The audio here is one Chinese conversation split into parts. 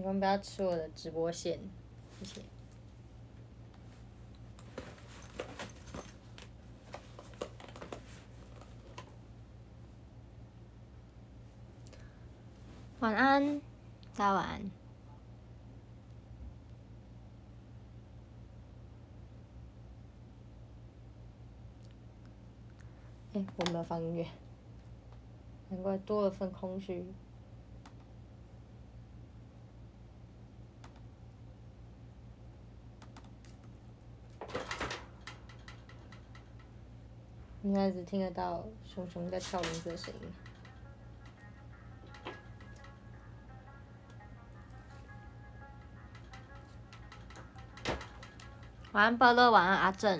们不要吃我的直播线，谢谢。晚安，大家晚安。我没有放音乐，难怪多了份空虚。应该只听得到熊熊在跳轮子的声音。晚安，伯乐，晚安，阿正。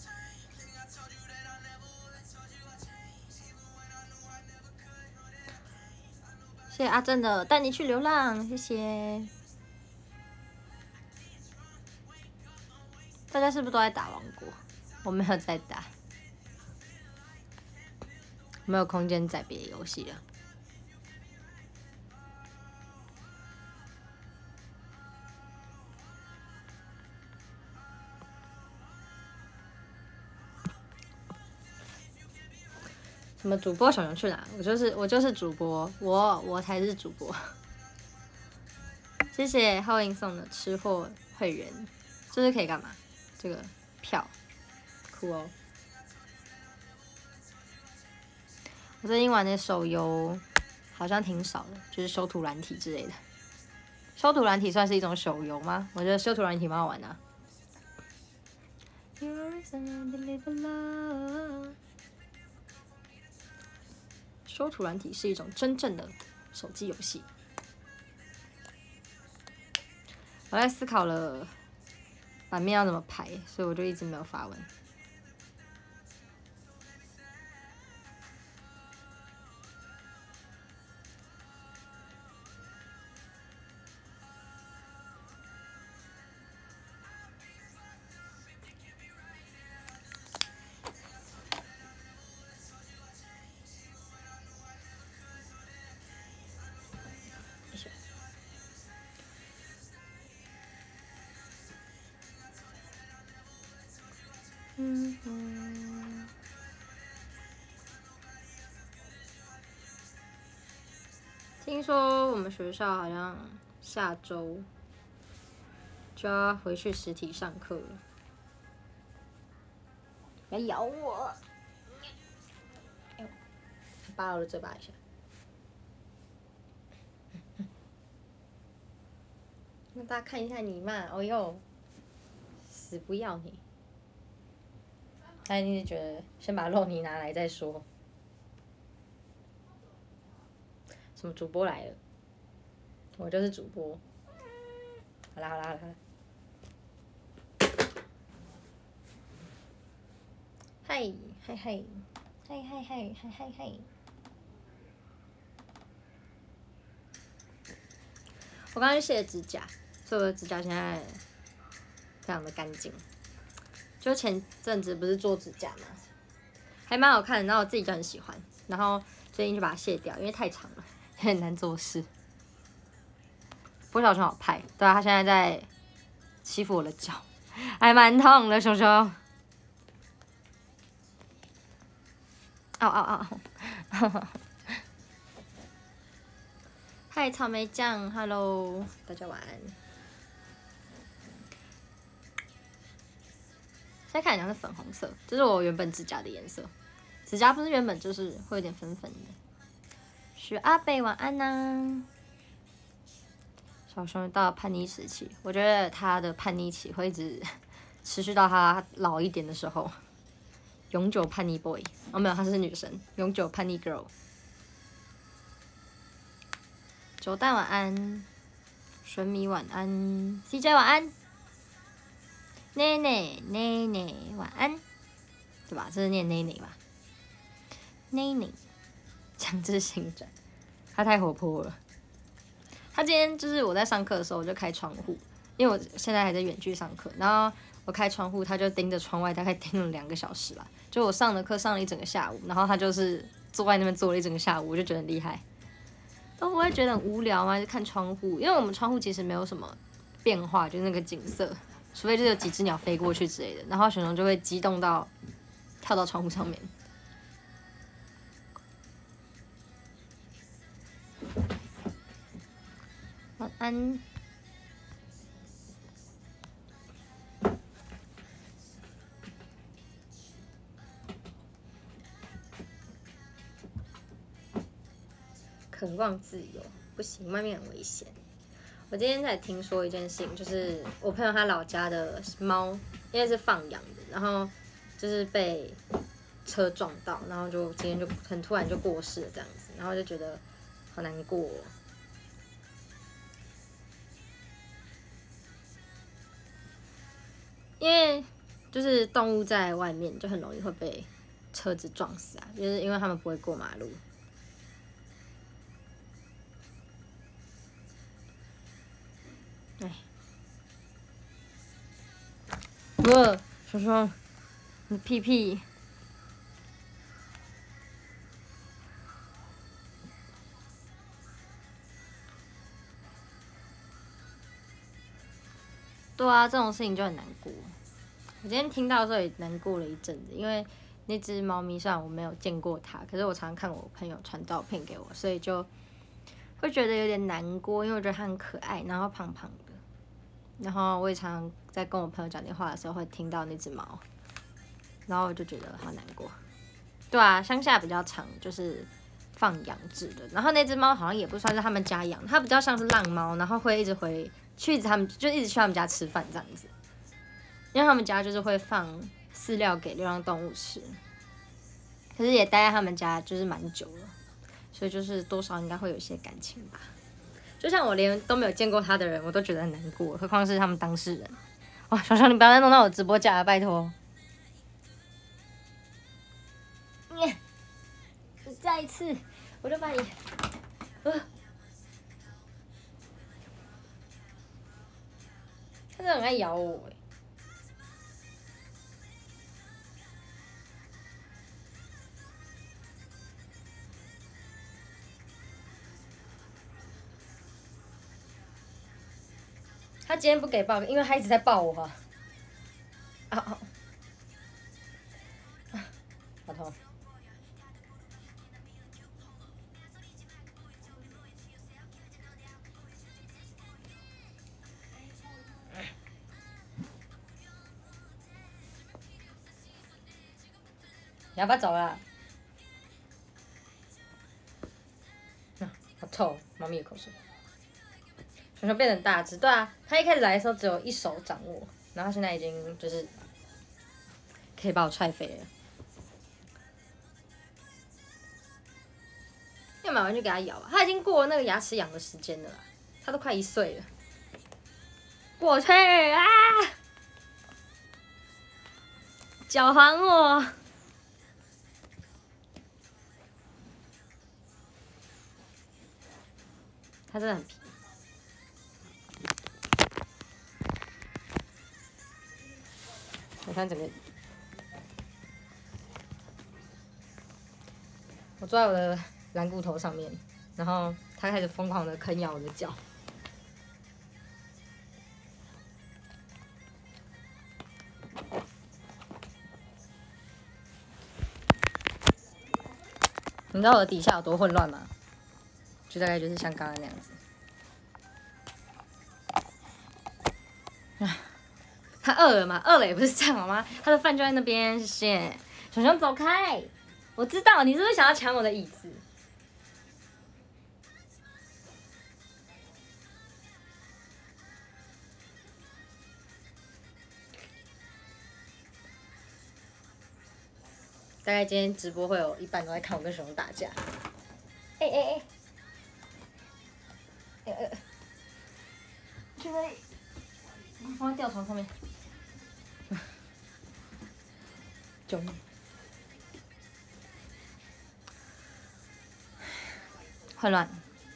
谢谢阿正的带你去流浪，谢谢。大家是不是都在打王国？我没有在打，没有空间载别的游戏了。什么主播熊熊去哪？我就是主播，我才是主播。谢谢浩英送的吃货会员，这是可以干嘛？这个票，酷哦！我最近玩的手游好像挺少的，就是修图软体之类的。修图软体算是一种手游吗？我觉得修图软体蛮好玩的啊。修图软体是一种真正的手机游戏。我在思考了版面要怎么排，所以我就一直没有发文。听说我们学校好像下周就要回去实体上课了，不要咬我！哎呦，扒了我的嘴巴一下。让大家看一下你嘛，哦呦，死不要你！他一定是觉得先把肉泥拿来再说。什么主播来了？我就是主播。好啦好啦好啦。嗨嗨嗨嗨嗨嗨嗨嗨嗨！我刚刚去卸了指甲，所以我的指甲现在非常的干净。就前阵子不是做指甲嘛，还蛮好看的，然后我自己就很喜欢，然后最近就把它卸掉，因为太长了，有点难做事。不过小熊好派，对啊，他现在在欺负我的脚，还蛮痛的，熊熊。嗷嗷嗷！嗨，草莓酱 ，Hello， 大家晚安。现在看起来像是粉红色，这是我原本指甲的颜色。指甲不是原本就是会有点粉粉的。许阿贝晚安呐、小熊到了叛逆时期，我觉得他的叛逆期会一直持续到他老一点的时候。永久叛逆 boy， 哦没有，她是女生，永久叛逆 girl。九蛋晚安，纯米晚安 ，CJ 晚安，奈奈奈奈晚安，对吧？这是念奈奈吧？奈奈，强制性转，他太活泼了。他今天就是我在上课的时候，我就开窗户，因为我现在还在远距上课，然后我开窗户，他就盯着窗外，大概盯了2个小时吧。就我上的课上了一整个下午，然后他就是坐在那边坐了一整个下午，我就觉得很厉害。 都不会觉得很无聊吗？就看窗户，因为我们窗户其实没有什么变化，就是那个景色，除非就是有几只鸟飞过去之类的，然后熊熊就会激动到跳到窗户上面。晚安。渴望自由，不行，外面很危险。我今天才听说一件事情，就是我朋友他老家的猫，因为是放养的，然后就是被车撞到，然后就今天就很突然就过世了这样子，然后就觉得好难过哦。因为就是动物在外面就很容易会被车子撞死啊，就是因为他们不会过马路。哎，熊熊，你屁屁。对啊，这种事情就很难过。我今天听到的时候也难过了一阵子，因为那只猫咪虽然我没有见过它，可是我常常看我朋友传照片给我，所以就会觉得有点难过，因为我觉得它很可爱，然后胖胖的。然后我也常常在跟我朋友讲电话的时候会听到那只猫，然后我就觉得好难过。对啊，乡下比较常就是放养制的，然后那只猫好像也不算是他们家养，它比较像是浪猫，然后会一直去他们就一直去他们家吃饭这样子，因为他们家就是会放饲料给流浪动物吃，可是也待在他们家就是蛮久了，所以就是多少应该会有一些感情吧。就像我连都没有见过他的人，我都觉得很难过，何况是他们当事人。哇，熊熊，你不要再弄到我直播架了，拜托。你再一次，我就把你，他真的很爱咬我哎。他今天不给抱，因为他一直在抱我啊。好痛。你要不要走了？好臭，猫咪的口水。熊熊变得很大只，对啊，它一开始来的时候只有一手掌握，然后现在已经就是可以把我踹飞了。要买完就给它咬啊，它已经过了那个牙齿痒的时间了啦，它都快1岁了。过去啊！脚还我！它真的很皮。我看整个，我坐在我的蓝骨头上面，然后它开始疯狂的啃咬我的脚。你知道我的底下有多混乱吗？就大概就是像刚刚那样子。他饿了吗？饿了也不是这样好吗？他的饭就在那边，谢谢。熊熊走开！我知道你是不是想要抢我的椅子？大概今天直播会有一半都在看我跟熊熊打架。去哪里？放在吊床上面。救命！混乱。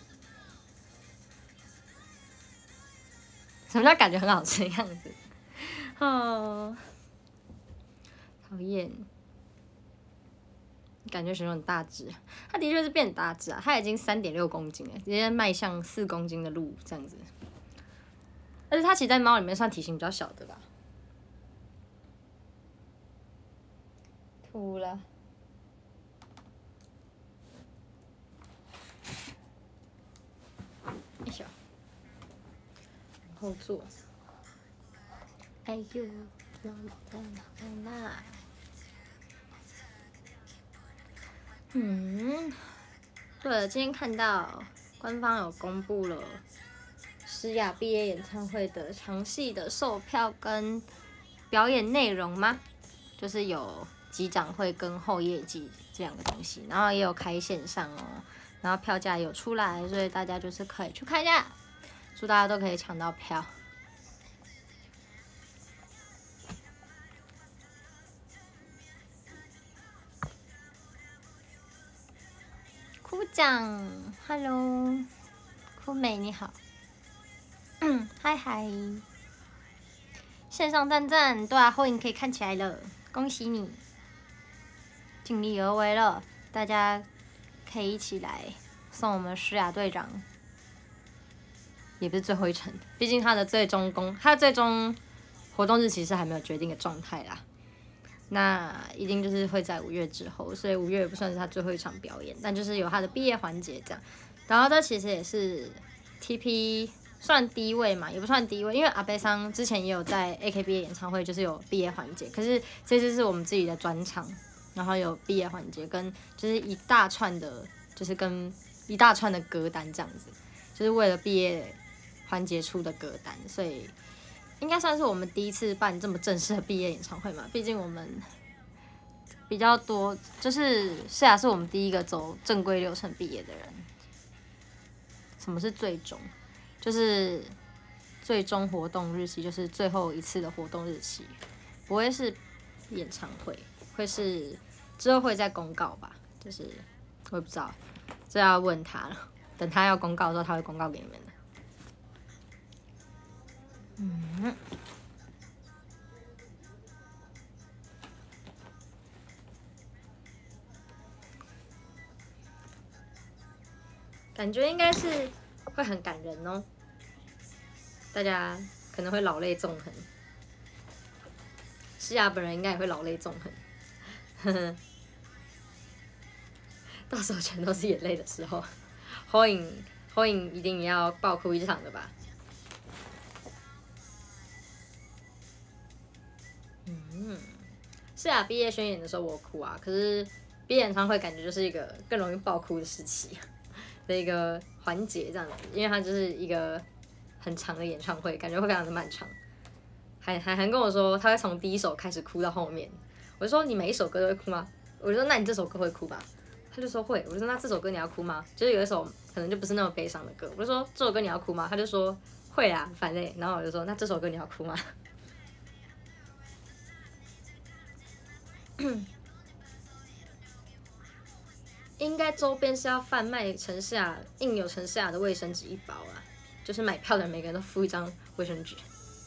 什么叫感觉很好吃的样子？哦，讨厌。 感觉选手很大只，他的确是变很大只啊，他已经3.6公斤了，直接迈向4公斤的路这样子。而且他其实在猫里面算体型比较小的吧。吐了。一小，然后做。哎呦，对了，今天看到官方有公布了诗雅毕业演唱会的详细的售票跟表演内容吗？就是有击掌会跟后业绩这2个东西，然后也有开线上哦，然后票价有出来，所以大家就是可以去看一下，祝大家都可以抢到票。哭奖 ，Hello， 酷美你好，嗨嗨，线上赞赞，对啊，后影可以看起来了，恭喜你，尽力而为了，大家可以一起来送我们诗雅队长，也不是最后一程，毕竟他的最终活动日期是还没有决定的状态啦。那一定就是会在5月之后，所以5月也不算是他最后一场表演，但就是有他的毕业环节这样。然后这其实也是 TP 算第一位嘛，也不算第一位，因为阿贝桑之前也有在 AKB 演唱会就是有毕业环节，可是这次是我们自己的专场，然后有毕业环节跟就是一大串的歌单这样子，就是为了毕业环节出的歌单，所以。应该算是我们第一次办这么正式的毕业演唱会嘛，毕竟我们比较多，就是诗雅是我们第一个走正规流程毕业的人。什么是最终？就是最终活动日期，就是最后一次的活动日期，不会是演唱会，会是之后会再公告吧？就是我也不知道，这要问他了。等他要公告的时候，他会公告给你们的。感觉应该是会很感人哦，大家可能会老泪纵横，诗雅本人应该也会老泪纵横，到时候全都是眼泪的时候，后影一定也要爆哭一场的吧。诗雅毕业宣言的时候我哭啊，可是毕业演唱会感觉就是一个更容易爆哭的时期的一个环节这样子，因为它就是一个很长的演唱会，感觉会非常的漫长。还跟我说他会从第一首开始哭到后面，我就说你每一首歌都会哭吗？我就说那你这首歌会哭吧？他就说会，我就说那这首歌你要哭吗？就是有一首可能就不是那么悲伤的歌，我就说这首歌你要哭吗？他就说会啊，反正然后我就说那这首歌你要哭吗？应该周边是要贩卖城市雅印有城市雅的卫生纸1包啊，就是买票的人每个人都附一张卫生纸。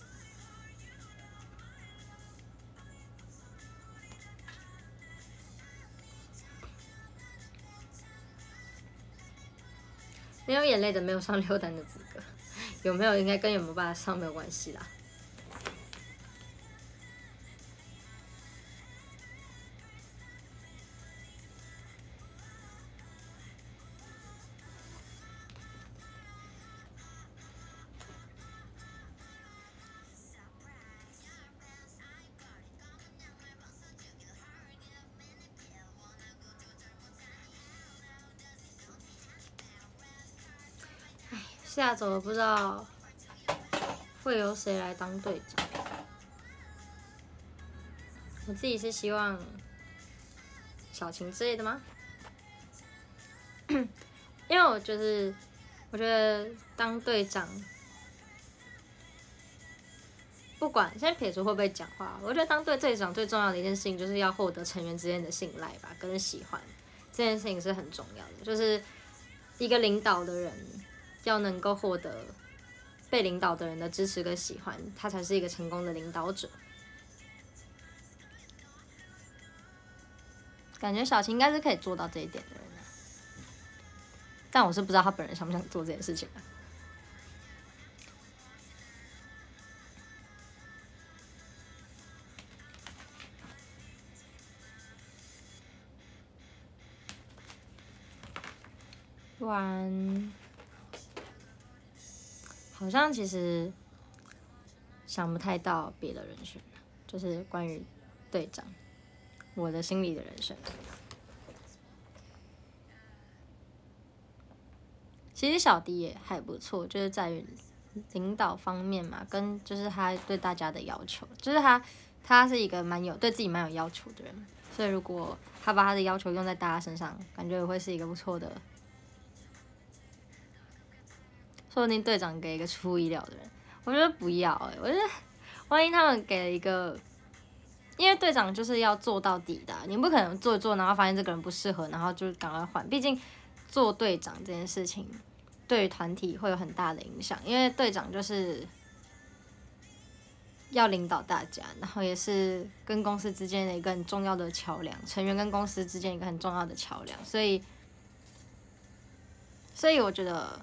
没有眼泪的没有上6单的资格，有没有应该跟有没有办法上没有关系啦。下走了，不知道会由谁来当队长。我自己是希望小晴之类的吗？因为我觉得当队长，不管先撇除会不会讲话，我觉得当队长最重要的一件事情就是要获得成员之间的信赖吧，跟喜欢，这件事情是很重要的。就是一个领导的人要能够获得被领导的人的支持跟喜欢，他才是一个成功的领导者。 感觉小晴应该是可以做到这一点的人啊，但我是不知道他本人想不想做这件事情啊。完，好像其实想不太到别的人选，就是关于队长，我的心里的人选。其实小迪也还不错，就是在于领导方面嘛，跟就是他对大家的要求，就是他是一个对自己蛮有要求的人，所以如果他把他的要求用在大家身上，感觉也会是一个不错的。说不定队长给一个出乎意料的人，我觉得不要我觉得万一他们给了一个，因为队长就是要做到底的，你不可能做一做，然后发现这个人不适合，然后就赶快换。毕竟做队长这件事情对于团体会有很大的影响，因为队长就是要领导大家，然后也是跟公司之间的一个很重要的桥梁，成员跟公司之间一个很重要的桥梁，所以我觉得。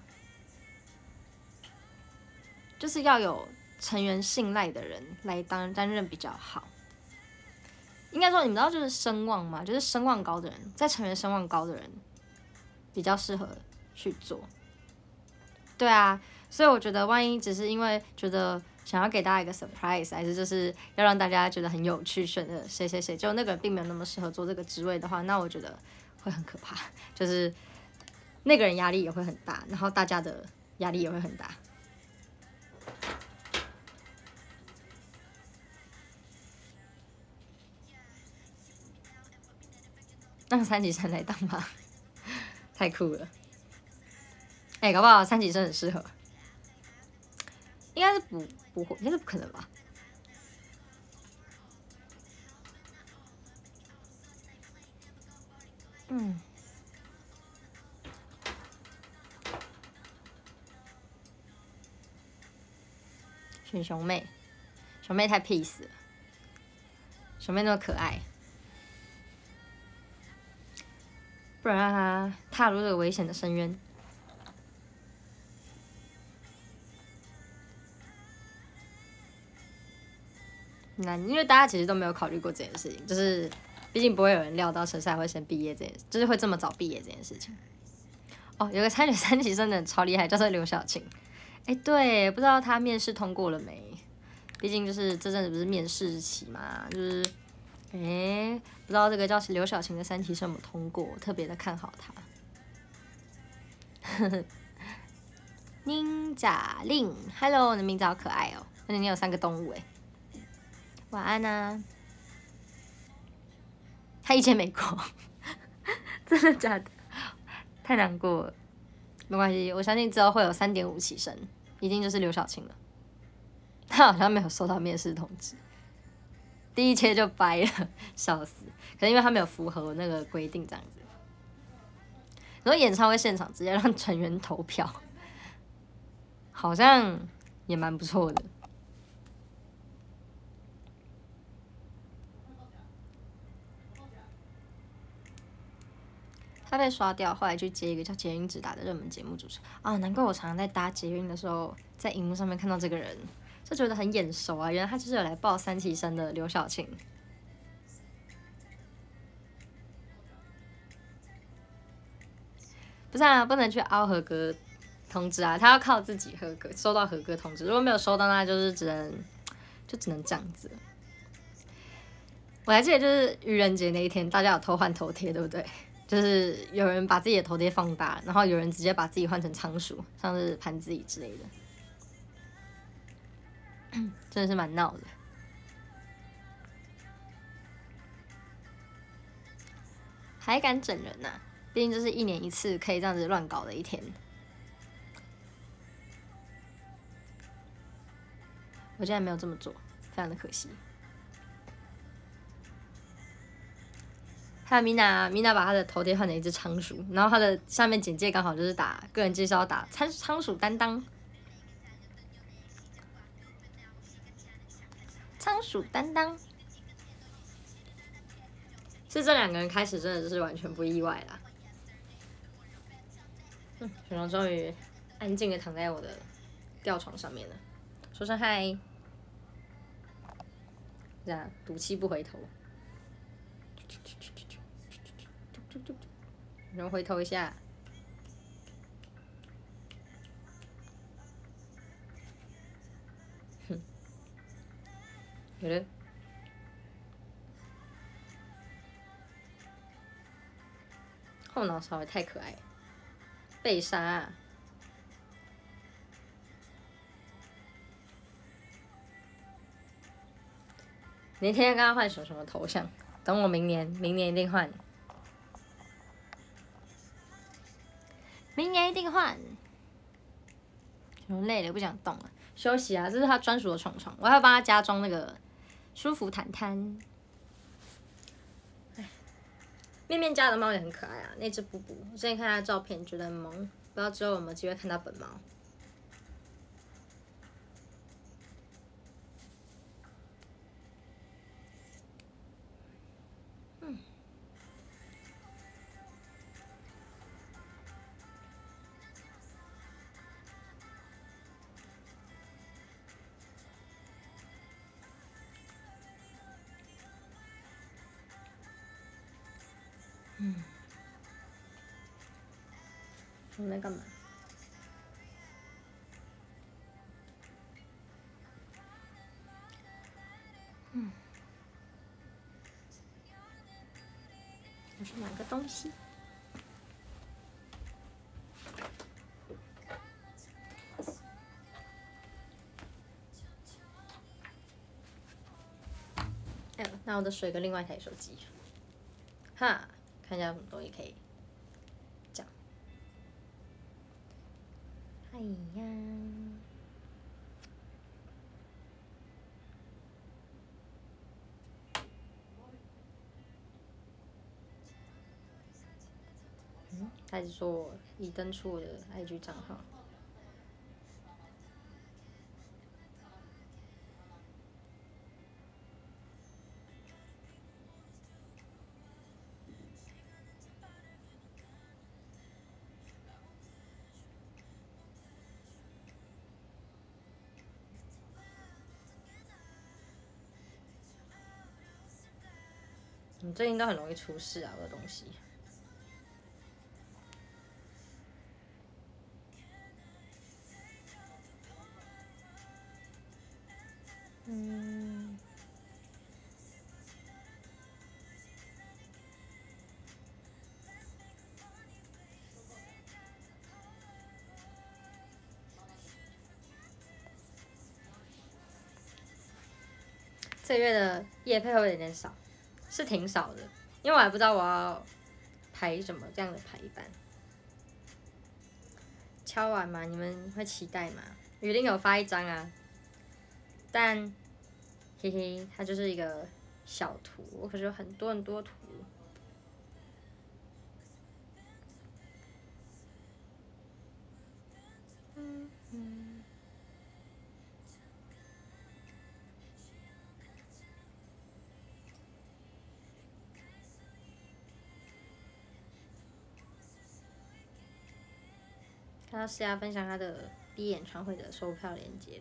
就是要有成员信赖的人来担任比较好。应该说，你们知道就是声望嘛，就是声望高的人，在成员声望高的人比较适合去做。对啊，所以我觉得，万一只是因为觉得想要给大家一个 surprise， 还是就是要让大家觉得很有趣，选的谁谁谁，就那个人并没有那么适合做这个职位的话，那我觉得会很可怕。就是那个人压力也会很大，然后大家的压力也会很大。让三级生来当吧，太酷了！搞不好三级生很适合，应该是不会，应该是不可能吧？选熊妹，熊妹太 peace 了，熊妹那么可爱。不然让他踏入这个危险的深渊。那因为大家其实都没有考虑过这件事情，就是毕竟不会有人料到陈赛会先毕业这件事，就是会这么早毕业这件事情。哦，有个参选三级生的超厉害，叫做刘晓庆。对，不知道他面试通过了没？毕竟就是这阵子不是面试期嘛，就是不知道这个叫刘晓庆的三级生有没有通过，特别的看好他。Ninja 令 ，Hello， 你的名字好可爱哦，而且你有3个动物晚安啊！他以前没过，真的假的？太难过了，没关系，我相信之后会有3.5起升，一定就是刘晓庆了。他好像没有收到面试通知，第一切就掰了，笑死！可能因为他没有符合那个规定这样子。然后演唱会现场直接让成员投票，好像也蛮不错的。他被刷掉，后来去接一个叫捷运直达的热门节目主持啊，难怪我常常在搭捷运的时候，在荧幕上面看到这个人，就觉得很眼熟啊，原来他就是有来报3期生的刘晓庆。不是啊，不能去凹合格通知啊，他要靠自己合格，收到合格通知。如果没有收到，那就是只能这样子。我还记得就是愚人节那一天，大家有偷换头贴，对不对？就是有人把自己的头贴放大，然后有人直接把自己换成仓鼠，像是盘子椅之类的，真的是蛮闹的。还敢整人呐、毕竟这是1年1次可以这样子乱搞的一天。我竟然没有这么做，非常的可惜。还有米娜把她的头贴换成一只仓鼠，然后她的下面简介刚好就是打个人介绍，打仓鼠担当，仓鼠担当。 是这两个人开始真的是完全不意外啦。雪龙终于安静的躺在我的吊床上面了，说声嗨，这样赌气不回头，然后回头一下，有的。后脑勺也太可爱，贝莎、啊。那天刚刚换什么头像？等我明年一定换。明年一定换。我累了，不想动了，休息啊！这是他专属的床，我还要帮他加装那个舒服毯毯。面面家的猫也很可爱啊，那只布布，我之前看它的照片觉得很萌，不知道之后有没有机会看到本猫。我们在干嘛？我去买个东西。哎呦，那我的水跟另外一台手机，哈，看一下有什么东西可以讲。哎呀，他是说我已登出我的 IG 账号。你最近都很容易出事啊，我的东西。这个月的业配会有点少，是挺少的，因为我还不知道我要排什么这样的排版。敲完吗？你们会期待吗？雨林有发一张啊，但嘿嘿，它就是一个小图，我可是有很多图。看到诗雅分享她的毕业演唱会的售票链接，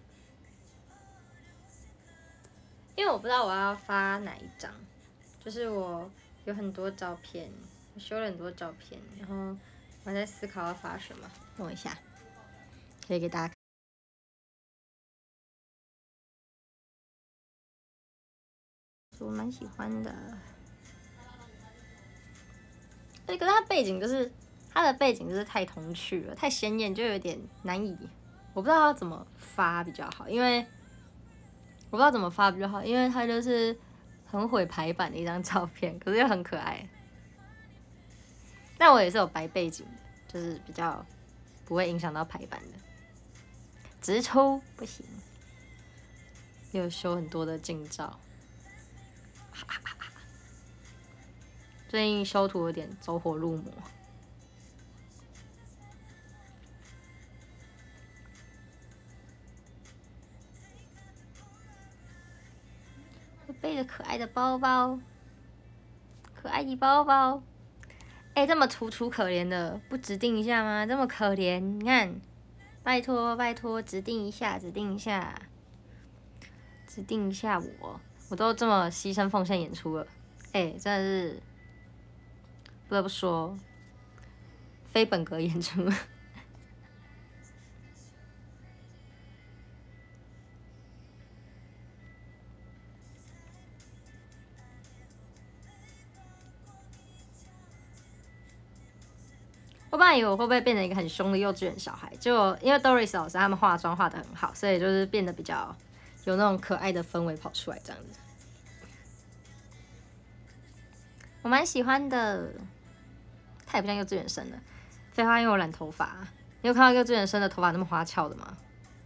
因为我不知道我要发哪一张，就是我有很多照片，我修了很多照片，然后我还在思考要发什么。等我一下，可以给大家看。我蛮喜欢的。可是它背景就是它的背景就是太童趣了，太鲜艳，就有点难以，我不知道要怎么发比较好，因为我不知道怎么发比较好，因为它就是很毁排版的一张照片，可是又很可爱。但我也是有白背景的，就是比较不会影响到排版的。直抽不行，又修很多的近照。最近修图有点走火入魔。背着可爱的包包， 可爱的包包。哎，这么楚楚可怜的，不指定一下吗？这么可怜，你看，拜托拜托，指定一下，指定一下，指定一下我都这么牺牲奉献演出了，哎，真的是不得不说，非本格演出。我本来以为我会不会变成一个很凶的幼稚园小孩，就因为 Doris 老师他们化妆化得很好，所以就是变得比较有那种可爱的氛围跑出来这样子。我蛮喜欢的，他也不像幼稚园生的。废话，因为我染头发，你有看到幼稚园生的头发那么花俏的吗？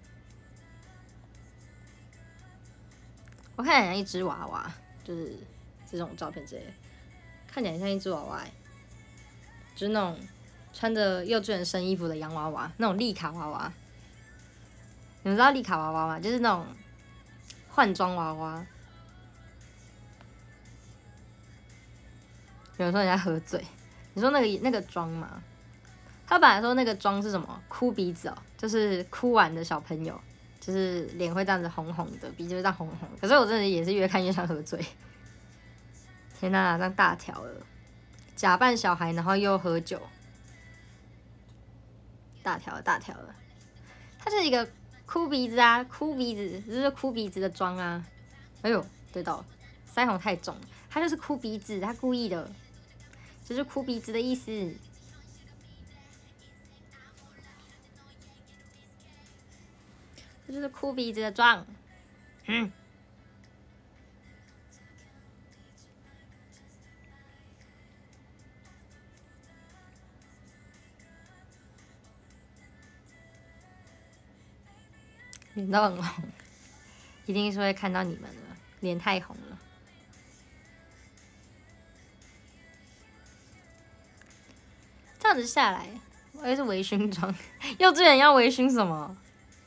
我看起来像一只娃娃，就是这种照片之类的，看起来像一只娃娃，就是那种穿着幼稚园生衣服的洋娃娃，那种丽卡娃娃。你们知道丽卡娃娃吗？就是那种换装娃娃。有人说人家喝醉，你说那个妆吗？他本来说那个妆是什么？哭鼻子哦，就是哭完的小朋友，就是脸会这样子红红的，鼻子会这样红红的。可是我真的也是越看越像喝醉。天哪，这样大条了，假扮小孩然后又喝酒，大条了大条了。他是一个哭鼻子啊，哭鼻子，这是哭鼻子的妆啊。哎呦，对到了，腮红太重了，他就是哭鼻子，他故意的。这是哭鼻子的意思，这就是哭鼻子的妆。脸都很红，一定是会看到你们了，脸太红了。这样子下来，我也是微醺妆。幼稚园要微醺什么？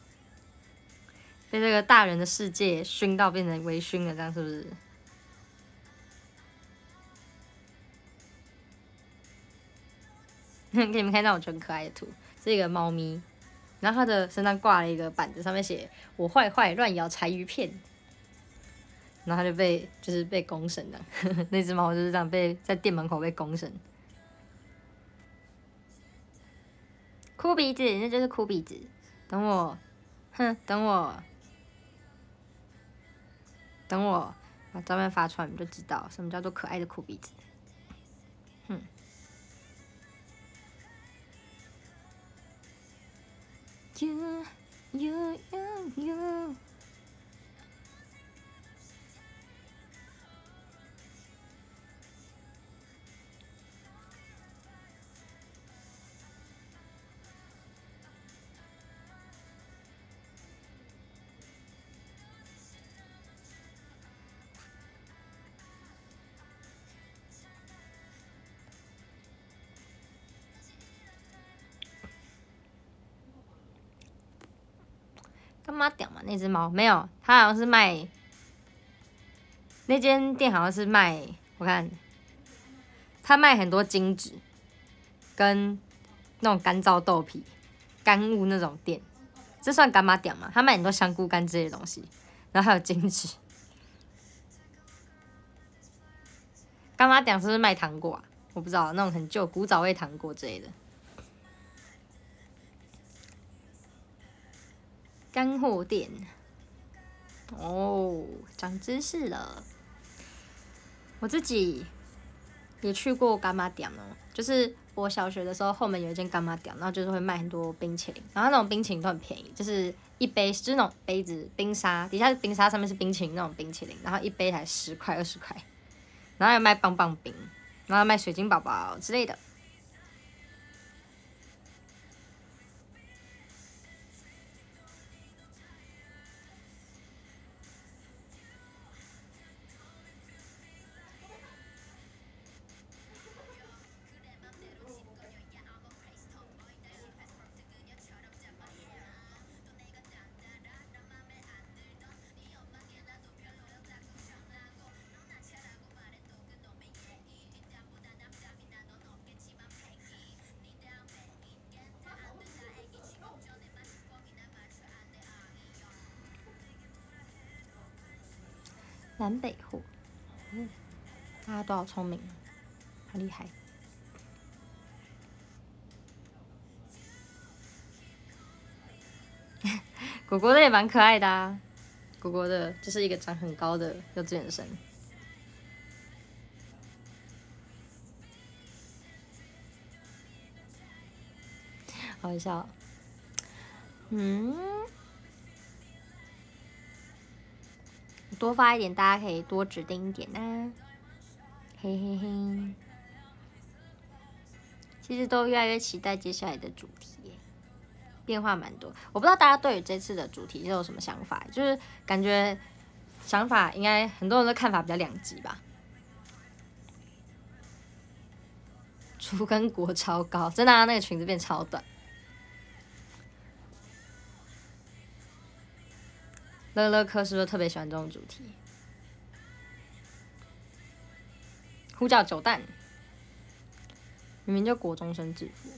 被这个大人的世界熏到变成微醺了，这样是不是？给你们看到我觉得很可爱的图，是一个猫咪，然后它的身上挂了一个板子，上面写“我坏坏乱咬柴鱼片”，然后它就被公审的。那只猫就是这样在店门口被公审。哭鼻子，那就是哭鼻子。等我，等我把照片发出来，你们就知道什么叫做可爱的哭鼻子。You。干嘛屌嘛？那只猫没有，它好像是卖，那间店好像是卖，我看，它卖很多金纸，跟那种干燥豆皮、干物那种店，这算干妈屌吗？它卖很多香菇干之类的东西，然后还有金纸。干妈屌是不是卖糖果啊？我不知道，那种很旧古早味糖果之类的。干货店，哦，长知识了。我自己也去过干妈店哦，就是我小学的时候后门有一间干妈店，然后就是会卖很多冰淇淋，然后那种冰淇淋都很便宜，就是一杯就是那种杯子冰沙，底下是冰沙，上面是冰淇淋那种冰淇淋，然后一杯才10块20块，然后还卖棒棒冰，然后卖水晶宝宝之类的。 南北货，大家都好聪明，好厉害。果果的也蛮可爱的啊，果果的就是一个长很高的幼稚园生。好笑，多发一点，大家可以多指定一点啊，嘿嘿嘿。其实都越来越期待接下来的主题耶，变化蛮多。我不知道大家对于这次的主题有什么想法，就是感觉想法应该很多人的看法比较两极吧。猪跟国超高，真的啊，那个裙子变超短。乐乐科是不是特别喜欢这种主题？呼叫九蛋，明明就国中生制服，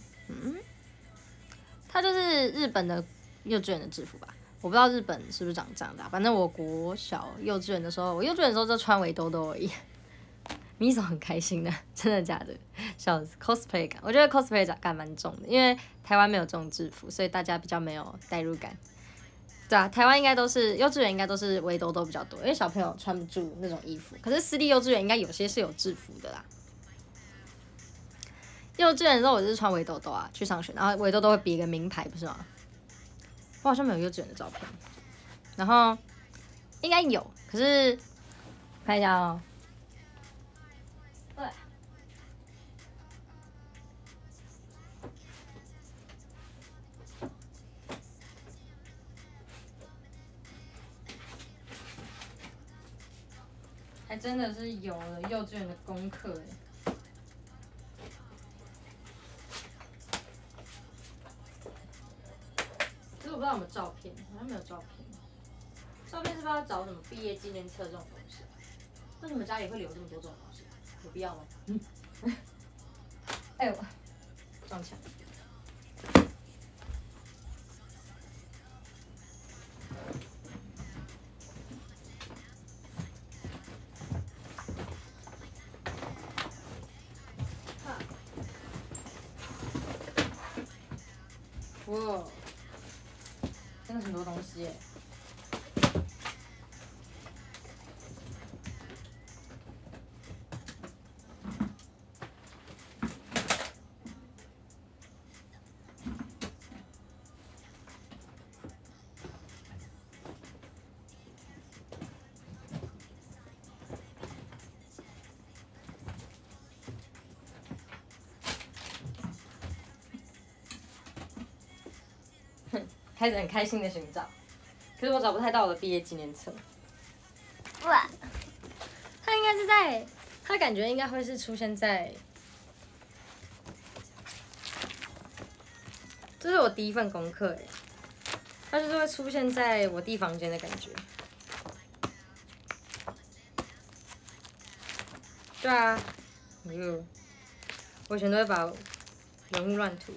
它就是日本的幼稚园的制服吧？我不知道日本是不是长这样的、啊，反正我国小幼稚园的时候，我幼稚园的时候就穿围兜兜而已。咪手很开心的，真的假的？笑死 ，cosplay 感，我觉得 cosplay 感蛮重的，因为台湾没有这种制服，所以大家比较没有代入感。对啊，台湾应该都是幼稚园，应该都是围兜兜比较多，因为小朋友穿不住那种衣服。可是私立幼稚园应该有些是有制服的啦。幼稚园的时候我就是穿围兜兜啊去上学，然后围兜兜会别一个名牌，不是吗？我好像没有幼稚园的照片，然后应该有，可是看一下哦。对。还真的是有了幼稚园的功课哎。可是我不知道有没有照片，好像没有照片。照片是不是要找什么毕业纪念册这种东西？为什么家里会留这么多这种东西？有必要吗？哎呦，撞墙！哇，真的很多东西耶！开始很开心的寻找，可是我找不太到我的毕业纪念册。哇，它应该是在，它感觉应该会是出现在，这是我第一份功课哎，它就是会出现在我弟房间的感觉。对啊，我以前都会把文物乱涂。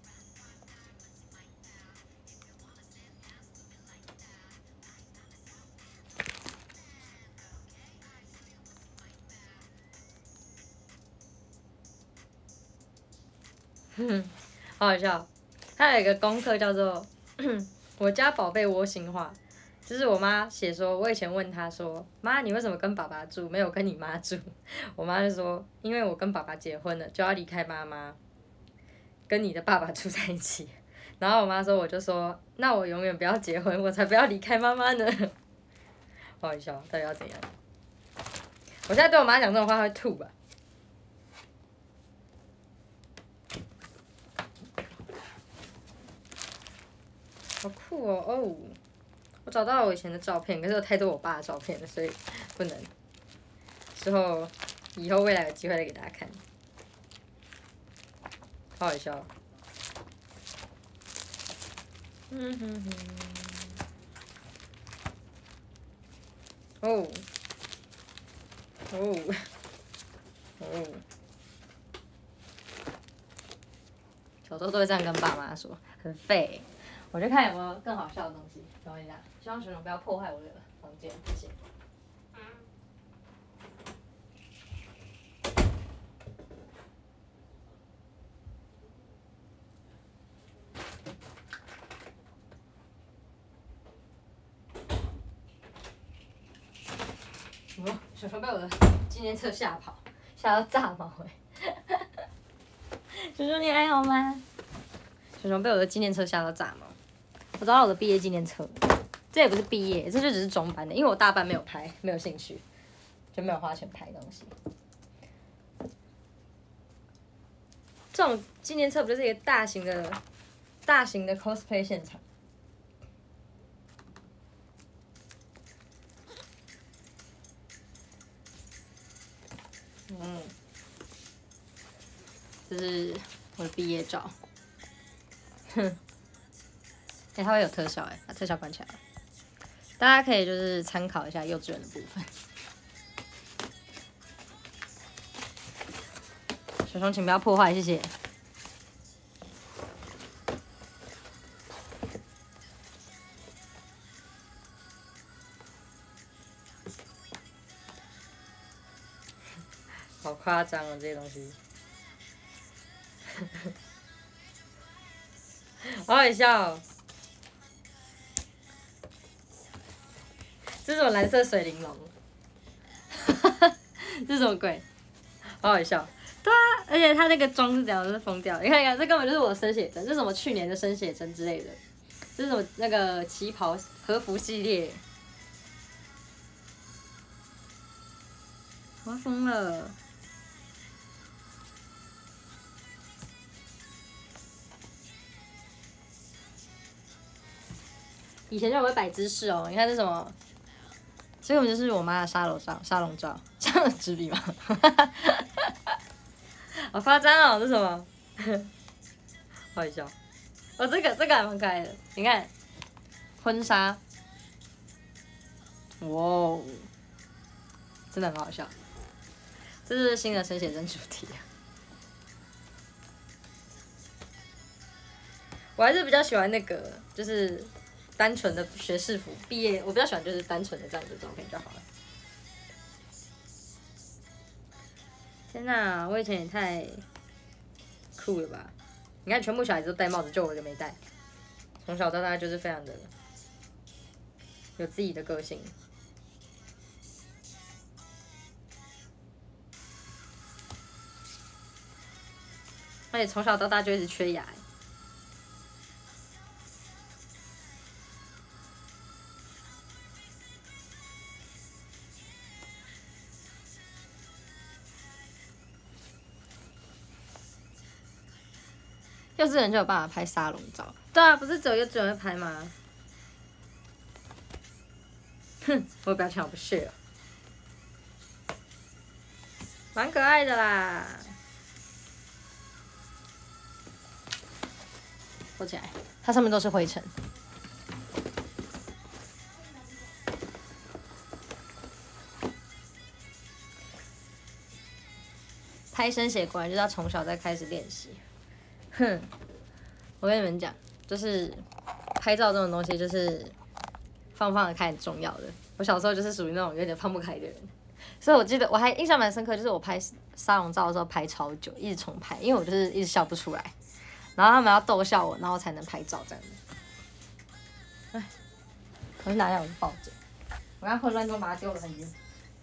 好好笑。还有一个功课叫做我家宝贝窝心话，就是我妈写说，我以前问她说，妈，你为什么跟爸爸住，没有跟你妈住？我妈就说，因为我跟爸爸结婚了，就要离开妈妈，跟你的爸爸住在一起。然后我妈说，我就说，那我永远不要结婚，我才不要离开妈妈呢。好好笑，到底要怎样？我现在对我妈讲这种话会吐吧？好酷哦！哦，我找到了我以前的照片，可是有太多我爸的照片了，所以不能。之后，以后未来有机会再给大家看。好好笑。哦。哦。哦。小时候都会这样跟爸妈说，很废。我就看有没有更好笑的东西。等我一下，希望熊熊不要破坏我的房间，谢谢。 熊熊被我的纪念册吓跑，吓到炸毛熊熊你还好吗？熊熊被我的纪念册吓到炸毛。我找到我的毕业纪念册，这也不是毕业，这就只是中班的，因为我大班没有拍，没有兴趣，就没有花钱拍东西。这种纪念册不就是一个大型的 cosplay 现场？这是我的毕业照。哼，它会有特效把特效关起来了，大家可以就是参考一下幼稚园的部分。熊熊，请不要破坏，谢谢。好夸张哦，这些东西。好好笑哦！这是我蓝色水玲珑，这是什么鬼？好好笑。对啊，而且它那个妆是怎样，是疯掉。你看，这根本就是我的生写真，这是什么去年的生写真之类的，这是什么那个旗袍和服系列，我要疯了。以前就有会摆姿势哦，你看这是什么？这根本就是我妈的沙龙照，这样的纸笔吗？好夸张哦，这是什么？好笑。哦，这个还蛮可爱的，你看，婚纱，哇哦，真的很好笑。这是新的生写真主题。我还是比较喜欢那个，就是单纯的学士服毕业，我比较喜欢就是单纯的这样子的照片就好了。天哪，我以前也太酷了吧！你看，全部小孩子都戴帽子，就我一个没戴。从小到大就是非常的有自己的个性。而且从小到大就一直缺牙。幼稚园就有办法拍沙龙照，对啊，不是只有幼稚园会拍吗？哼，我表情好不屑哦，蛮可爱的啦。收起来，它上面都是灰尘。拍生写果然就是要从小再开始练习。哼，我跟你们讲，就是拍照这种东西，就是放得开很重要的。我小时候就是属于那种有点放不开的人，所以我记得我还印象蛮深刻，就是我拍沙龙照的时候拍超久，一直重拍，因为我就是一直笑不出来，然后他们要逗笑我，然后才能拍照这样子。哎，我去拿下我的抱枕，我刚混乱中把它丢了很远。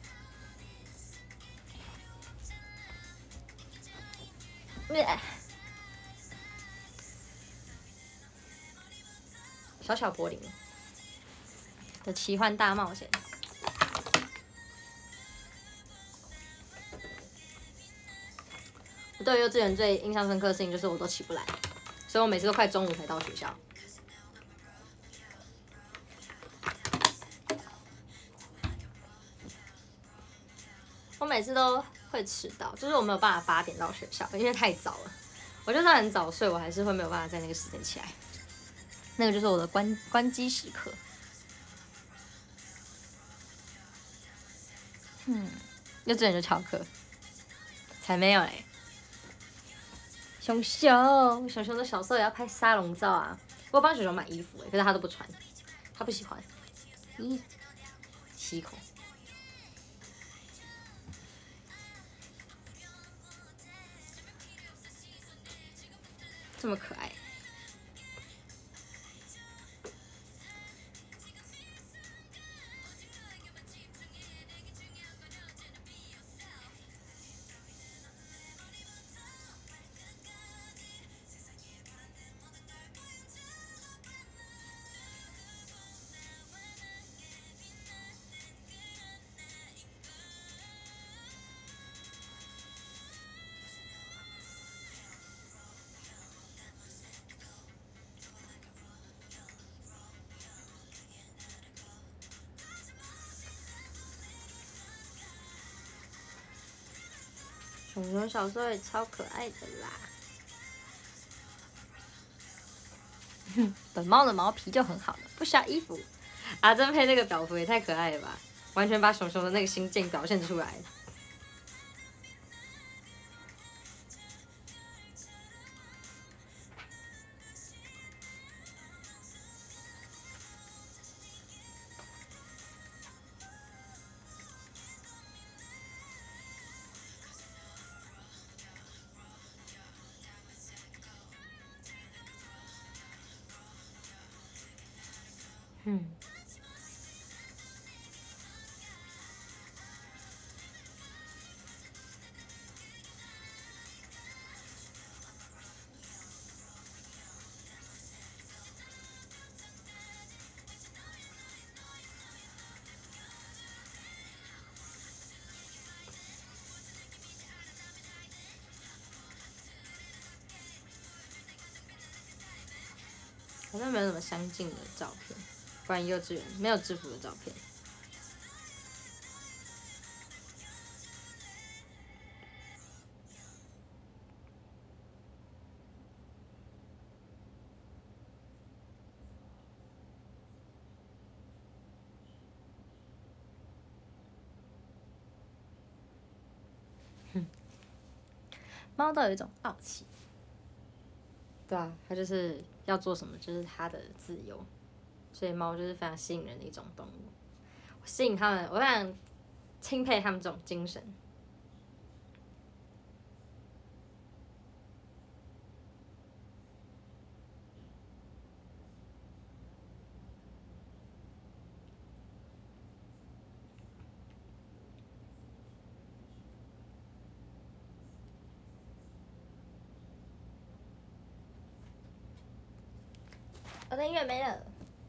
小小柏林的奇幻大冒险。我对幼稚园最印象深刻的事情就是我都起不来，所以我每次都快中午才到学校。我每次都会迟到，就是我没有办法8点到学校，因为太早了。我就算很早睡，我还是会没有办法在那个时间起来。那个就是我的关机时刻。幼稚园就翘课，才没有嘞。熊熊的小时候也要拍沙龙照啊！我帮熊熊买衣服可是他都不穿，他不喜欢。咦，吸口。这么可爱。 熊熊小时候也超可爱的啦。本猫的毛皮就很好了，不需要衣服。阿珍配那个表服也太可爱了吧，完全把熊熊的那个心境表现出来。好像没有什么相近的照片，不然幼稚园没有制服的照片。猫都有一种傲气，对啊，它就是要做什么就是它的自由，所以猫就是非常吸引人的一种动物。我吸引他们，我非常钦佩他们这种精神。我的音乐没了。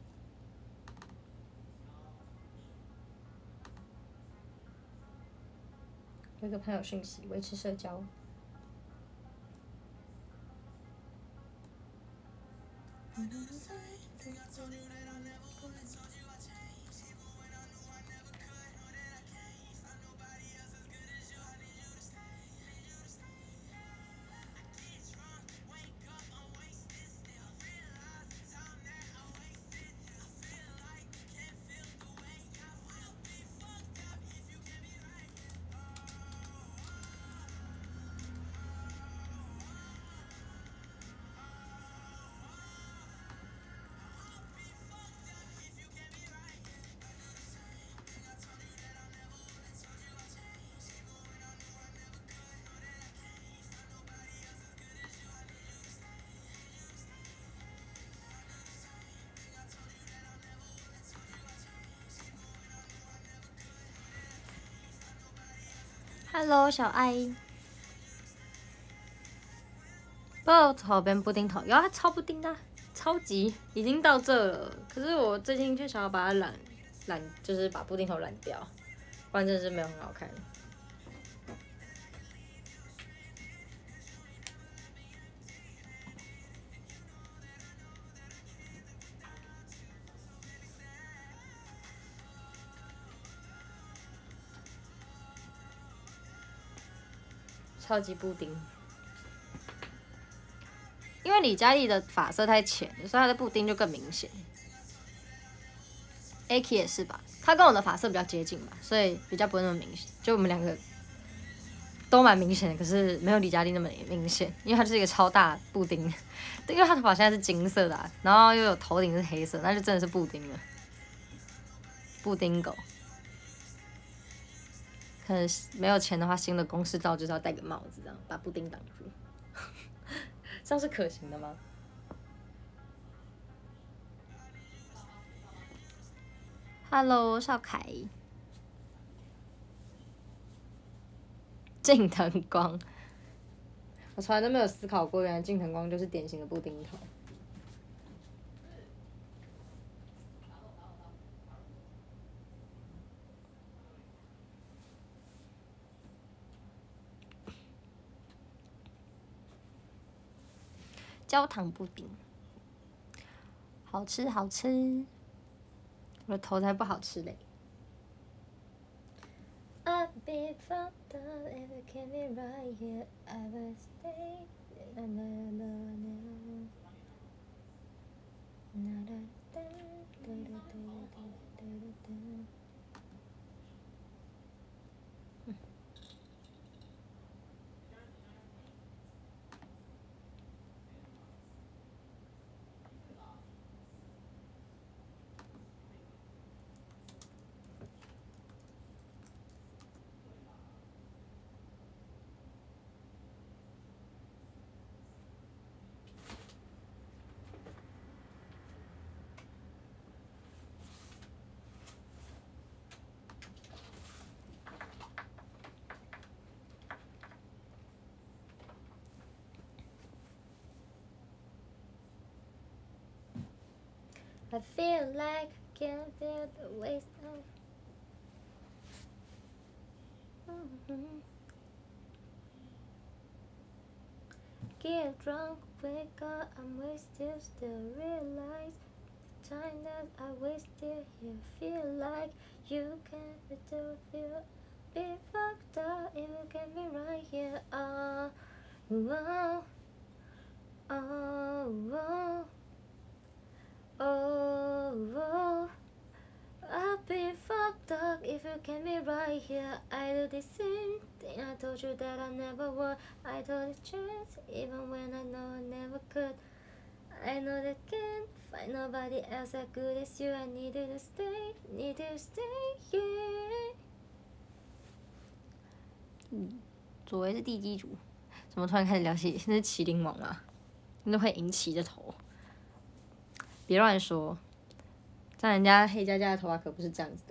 有一个朋友讯息，维持社交。Hello， 小爱。不要炒边布丁头，有啊，超布丁的，超级已经到这了。可是我最近就想要把它染，就是把布丁头染掉，不然真的是没有很好看。超级布丁，因为李佳丽的发色太浅，所以她的布丁就更明显。Aki 也是吧，她跟我的发色比较接近吧，所以比较不会那么明显。就我们两个都蛮明显的，可是没有李佳丽那么明显，因为她就是一个超大布丁。因为她头发现在是金色的、啊，然后又有头顶是黑色，那就真的是布丁了。布丁狗。可能没有钱的话，新的公式照就是要戴个帽子，这样把布丁挡住，这样是可行的吗？Hello， 少凯，近藤光，我从来都没有思考过，原来近藤光就是典型的布丁头。焦糖布丁，好吃好吃，我的头才不好吃嘞。 be fucked up if it can't be right here. I will stay. I feel like I can't feel the waste of. Get drunk, wake up, I'm wasted, still realize the time that I wasted here. Feel like you can't do feel be fucked up if you can be right here. Oh, oh, oh, oh, oh. I'll be fucked up if you can be right here. I do the same thing I told you that I never would. I told the truth even when I know I never could. I know that I can't find nobody else as good as you. I need you to stay, need you to stay, yeah. 左为是地基主，怎么突然开始聊起那是麒麟王啊？那都会引起的头，别乱说。但人家黑佳佳的头发可不是这样子的，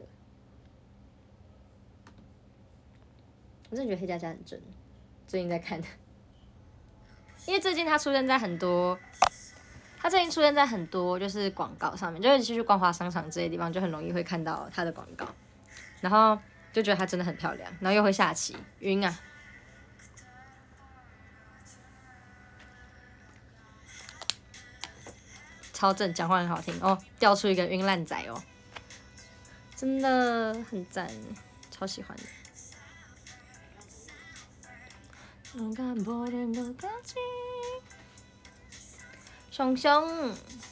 我真的觉得黑佳佳很正。最近在看，因为最近他出现在很多，就是广告上面，就是去光华商场这些地方，就很容易会看到他的广告，然后就觉得他真的很漂亮，然后又会下棋，晕啊！超正，讲话很好听哦，调出一个晕烂仔哦，真的很赞，超喜欢的。熊熊，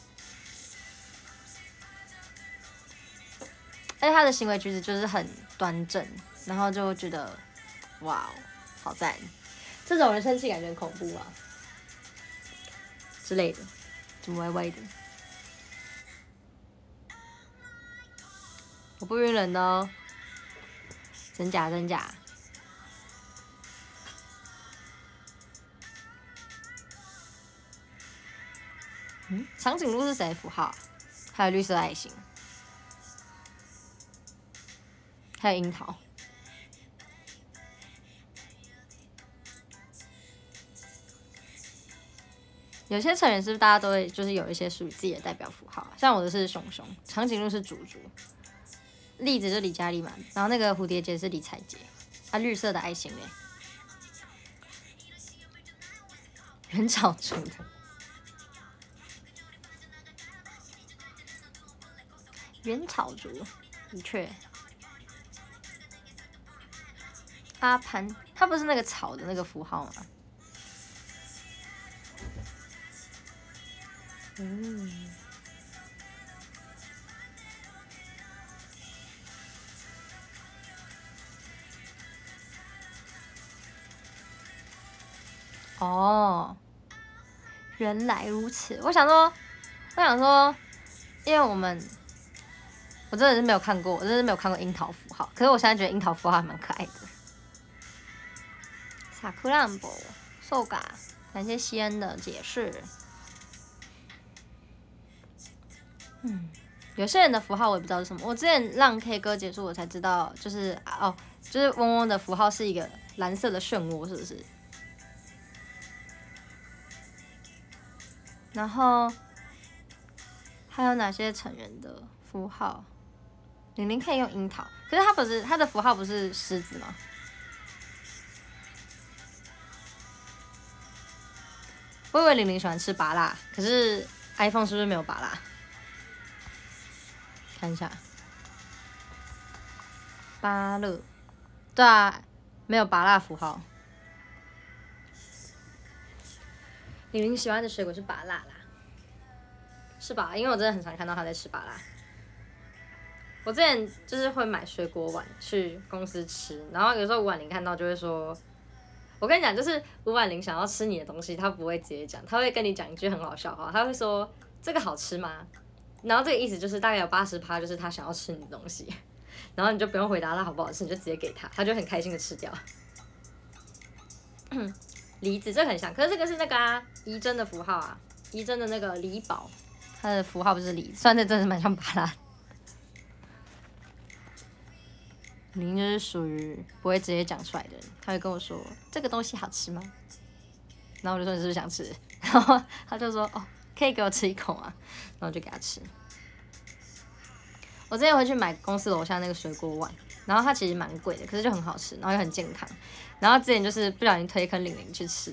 而且他的行为举止就是很端正，然后就觉得哇哦，好赞！这种人生气感觉很恐怖啊之类的。怎么歪歪的？我不晕人的哦，真假真假。长颈鹿是谁的符号？还有绿色爱心，还有樱桃。有些成员是不是大家都会就是有一些属于自己的代表符号？像我的是熊熊，长颈鹿是竹竹，栗子是李佳丽嘛，然后那个蝴蝶结是李彩洁，啊，绿色的爱心嘞，元草族的，元草族的确，阿潘他不是那个草的那个符号吗？哦，原来如此。我想说，因为我真的是没有看过，樱桃符号。可是我现在觉得樱桃符号还蛮可爱的。萨克兰博，受嘎，感谢西恩的解释。有些人的符号我也不知道是什么。我之前让 K 歌结束，我才知道，就是嗡嗡的符号是一个蓝色的漩涡，是不是？然后还有哪些成员的符号？玲玲可以用樱桃，可是他的符号不是狮子吗？我以为玲玲喜欢吃芭乐，可是 iPhone 是不是没有芭乐？看一下，芭乐对啊，没有拔蜡符号。玲玲喜欢的水果是芭乐啦，是吧？因为我真的很常看到她在吃芭乐。我之前就是会买水果碗去公司吃，然后有时候吴婉玲看到就会说：“我跟你讲，就是吴婉玲想要吃你的东西，她不会直接讲，她会跟你讲一句很好笑的话，她会说这个好吃吗？然后这个意思就是大概有80%就是她想要吃你的东西，然后你就不用回答她好不好吃，你就直接给她，她就很开心的吃掉。梨子这个很像，可是这个是那个啊，仪珍的符号啊，仪珍的那个梨宝，它的符号不是梨，虽然这真的是蛮像芭乐。林就是属于不会直接讲出来的人，他会跟我说这个东西好吃吗？然后我就说你是不是想吃？然后他就说哦，可以给我吃一口啊，然后我就给他吃。我之前会去买公司楼下那个水果碗，然后它其实蛮贵的，可是就很好吃，然后又很健康。然后之前就是不小心推坑玲玲去吃，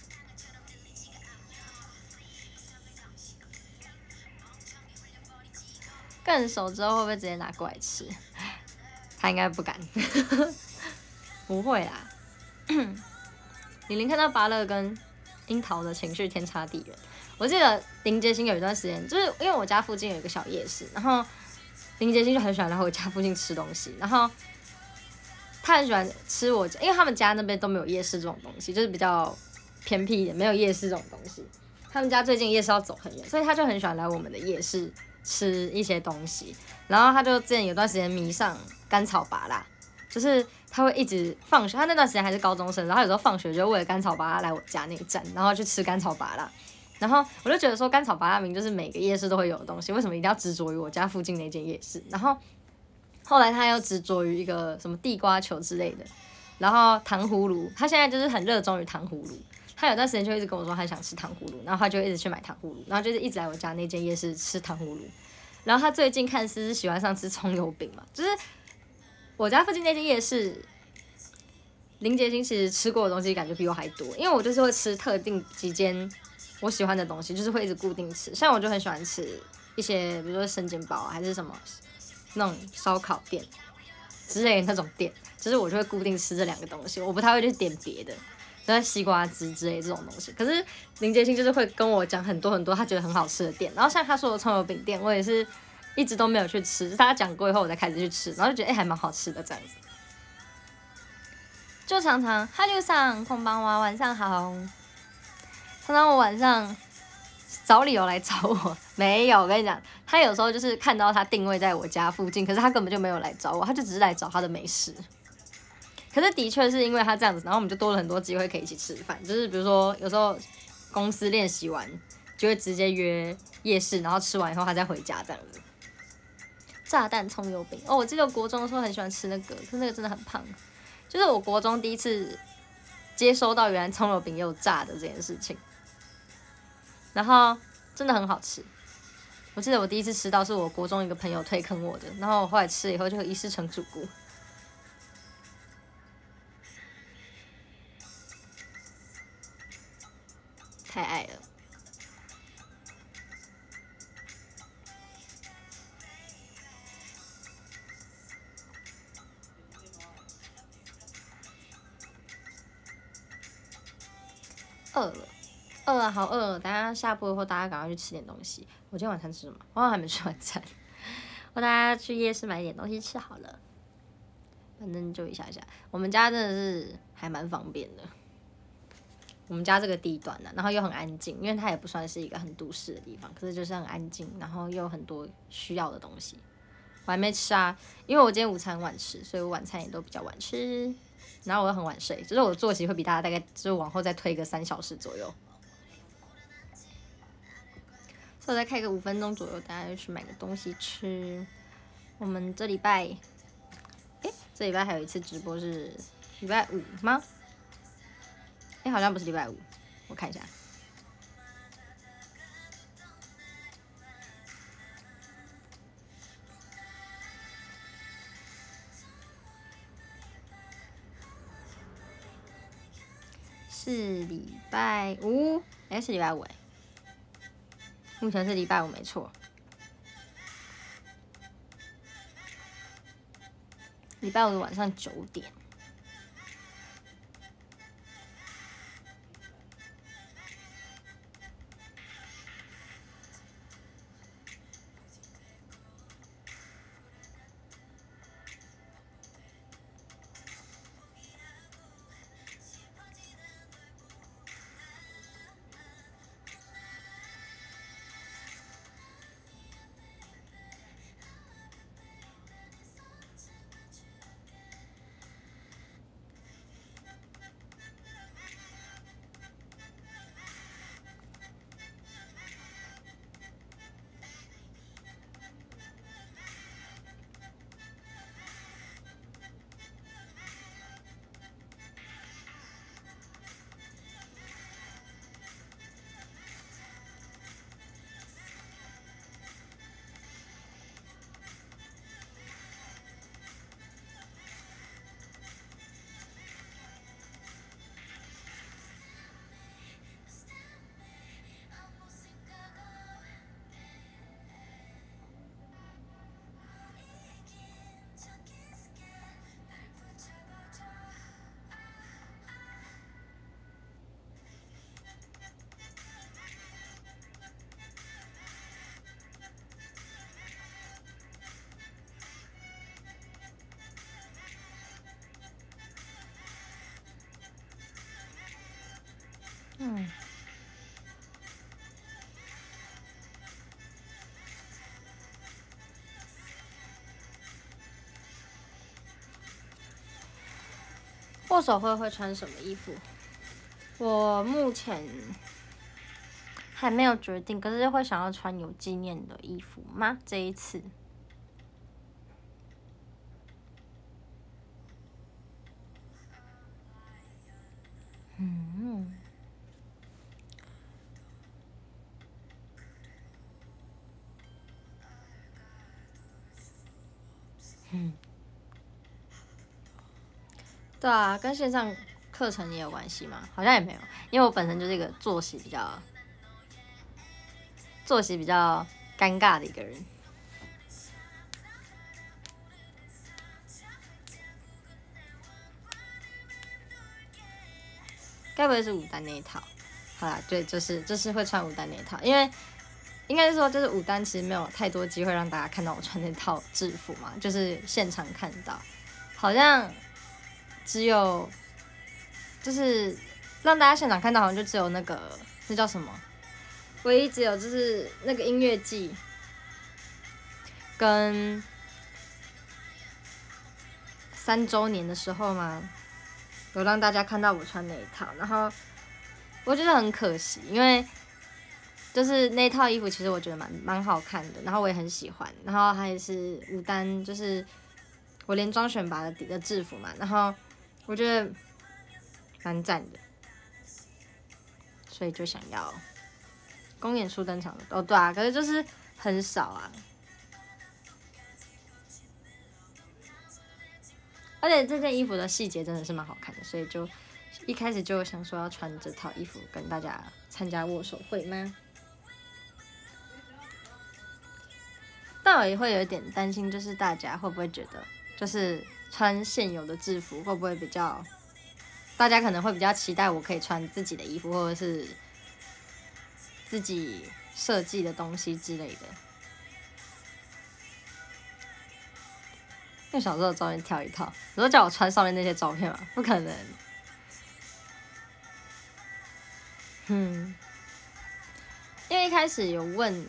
更熟之后会不会直接拿过来吃？他应该不敢，不会啦。玲玲看到芭乐跟樱桃的情绪天差地远。我记得林杰星有一段时间，就是因为我家附近有一个小夜市，然后林杰星就很喜欢来我家附近吃东西，然后他很喜欢吃我家，因为他们家那边都没有夜市这种东西，就是比较偏僻一点，没有夜市这种东西。他们家最近夜市要走很远，所以他就很喜欢来我们的夜市吃一些东西。然后他就之前有段时间迷上甘草芭乐，就是他会一直放学，他那段时间还是高中生，然后有时候放学就为了甘草芭乐来我家那一站，然后去吃甘草芭乐。然后我就觉得说，甘草芭乐明就是每个夜市都会有的东西，为什么一定要执着于我家附近那间夜市？然后后来他又执着于一个什么地瓜球之类的，然后糖葫芦，他现在就是很热衷于糖葫芦。他有段时间就一直跟我说他想吃糖葫芦，然后他就一直去买糖葫芦，然后就是一直来我家那间夜市吃糖葫芦。然后他最近看似是喜欢上吃葱油饼嘛，就是我家附近那间夜市，林杰星其实吃过的东西感觉比我还多，因为我就是会吃特定几间我喜欢的东西，就是会一直固定吃。像我就很喜欢吃一些，比如说生煎包啊，还是什么那种烧烤店之类的那种店，就是我就会固定吃这2个东西，我不太会去点别的。像西瓜汁之类这种东西，可是林杰星就是会跟我讲很多很多他觉得很好吃的店，然后像他说的葱油饼店，我也是一直都没有去吃，是他讲过以后我才开始去吃，然后就觉得还蛮好吃的这样子。就常常哈六上空邦哇晚上好，常常我晚上找理由来找我，没有，我跟你讲，他有时候就是看到他定位在我家附近，可是他根本就没有来找我，他就只是来找他的美食。可是的确是因为他这样子，然后我们就多了很多机会可以一起吃饭。就是比如说有时候公司练习完，就会直接约夜市，然后吃完以后他再回家这样子。炸弹葱油饼哦，我记得我国中的时候很喜欢吃那个，可是那个真的很胖。就是我国中第一次接收到原来葱油饼也有炸的这件事情，然后真的很好吃。我记得我第一次吃到是我国中一个朋友推坑我的，然后我后来吃了以后就一试成主顾。太爱了。饿了，好饿了！等下下播以后，大家赶快去吃点东西。我今天晚餐吃什么？我好像还没吃晚餐。我大家去夜市买点东西吃好了。反正就一下下，我们家真的是还蛮方便的。我们家这个地段呢，然后又很安静，因为它也不算是一个很都市的地方，可是就是很安静，然后又有很多需要的东西。我还没吃啊，因为我今天午餐晚吃，所以我晚餐也都比较晚吃，然后我又很晚睡，就是我的作息会比大家大概就是往后再推个3小时左右。所以我再开个5分钟左右，大家就去买个东西吃。我们这礼拜，这礼拜还有一次直播是礼拜5吗？好像不是礼拜5，我看一下。是礼拜5，是礼拜5目前是礼拜5没错。礼拜5晚上9点。 嗯。握手会穿什么衣服？我目前还没有决定，可是会想要穿有纪念的衣服吗？这一次，对啊，跟线上课程也有关系吗？好像也没有，因为我本身就是一个作息比较尴尬的一个人。该不会是舞担那一套？好啦，对，就是会穿舞担那一套，因为应该是说，就是舞担其实没有太多机会让大家看到我穿那套制服嘛，就是现场看到，好像只有就是让大家现场看到，好像就只有那个那叫什么，唯一只有就是那个音乐季跟3周年的时候嘛，有让大家看到我穿那一套，然后我觉得很可惜，因为就是那套衣服其实我觉得蛮好看的，然后我也很喜欢，然后还是舞担，就是我连庄选拔的制服嘛，然后我觉得蛮赞的，所以就想要公演初登场的哦，对啊，可是就是很少啊，而且这件衣服的细节真的是蛮好看的，所以就一开始就想说要穿这套衣服跟大家参加握手会吗？但我也会有一点担心，就是大家会不会觉得，就是穿现有的制服会不会比较，大家可能会比较期待我可以穿自己的衣服，或者是自己设计的东西之类的。用小时候的照片挑一套，你说叫我穿上面那些照片吗？不可能。因为一开始有问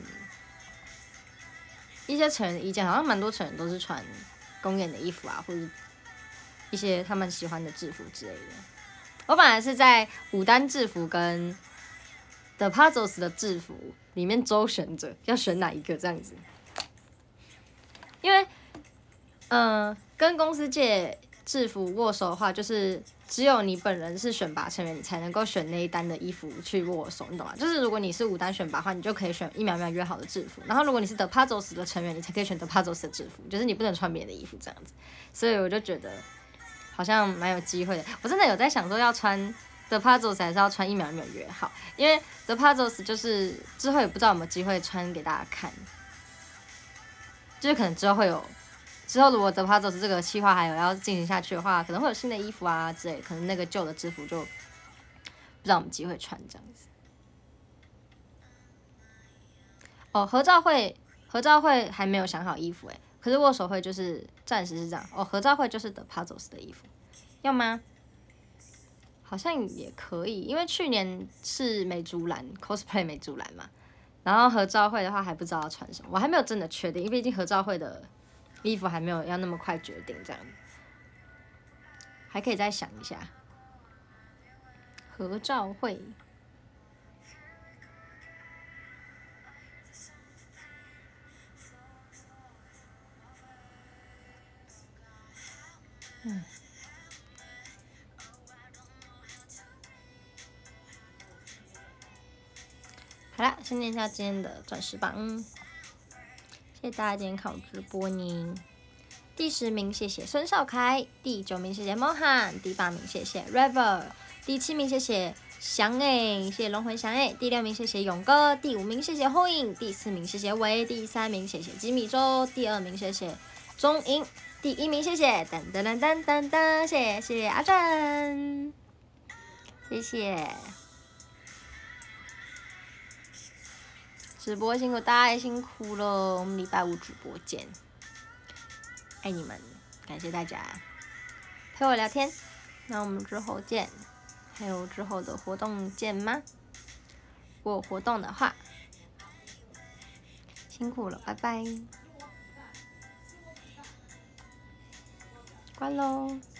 一些成员的意见，好像蛮多成员都是穿公演的衣服啊，或者一些他们喜欢的制服之类的。我本来是在舞担制服跟 The Puzzles 的制服里面周旋着要选哪一个这样子，因为跟公司借制服握手的话，就是只有你本人是选拔成员，你才能够选那一单的衣服去握手，你懂吗？就是如果你是舞担选拔的话，你就可以选1秒约好的制服，然后如果你是 The Puzzles 的成员，你才可以选 The Puzzles 的制服，就是你不能穿别人的衣服这样子。所以我就觉得好像蛮有机会的。我真的有在想说要穿 The Puzzles 还是要穿1秒约好，因为 The Puzzles 就是之后也不知道有没有机会穿给大家看，就是可能之后会有。之后如果 The Puzzles 这个企划还有要进行下去的话，可能会有新的衣服啊之类，可能那个旧的制服就不知道有没有机会穿这样子。哦，合照会还没有想好衣服哎，可是握手会就是暂时是这样。哦，合照会就是 The Puzzles 的衣服，要吗？好像也可以，因为去年是美竹兰 cosplay 美竹兰嘛，然后合照会的话还不知道要穿什么，我还没有真的确定，因为毕竟合照会的衣服还没有要那么快决定，这样还可以再想一下。合照会，好啦，先念一下今天的钻石榜，谢谢大家今天看我直播呢。第10名谢谢孙少凯，第9名谢谢 Mohan， 第8名谢谢 River， 第7名谢谢翔谢谢龙魂翔第6名谢谢勇哥，第5名谢谢后影，第4名谢谢维，第3名谢谢吉米周，第2名谢谢钟英，第1名谢谢噔噔噔噔噔噔，谢谢阿正，谢谢。直播辛苦大家也辛苦了，我们礼拜5直播见，爱你们，感谢大家陪我聊天，那我们之后见， 还有之后的活动见吗？如果有活动的话，辛苦了，拜拜，关喽。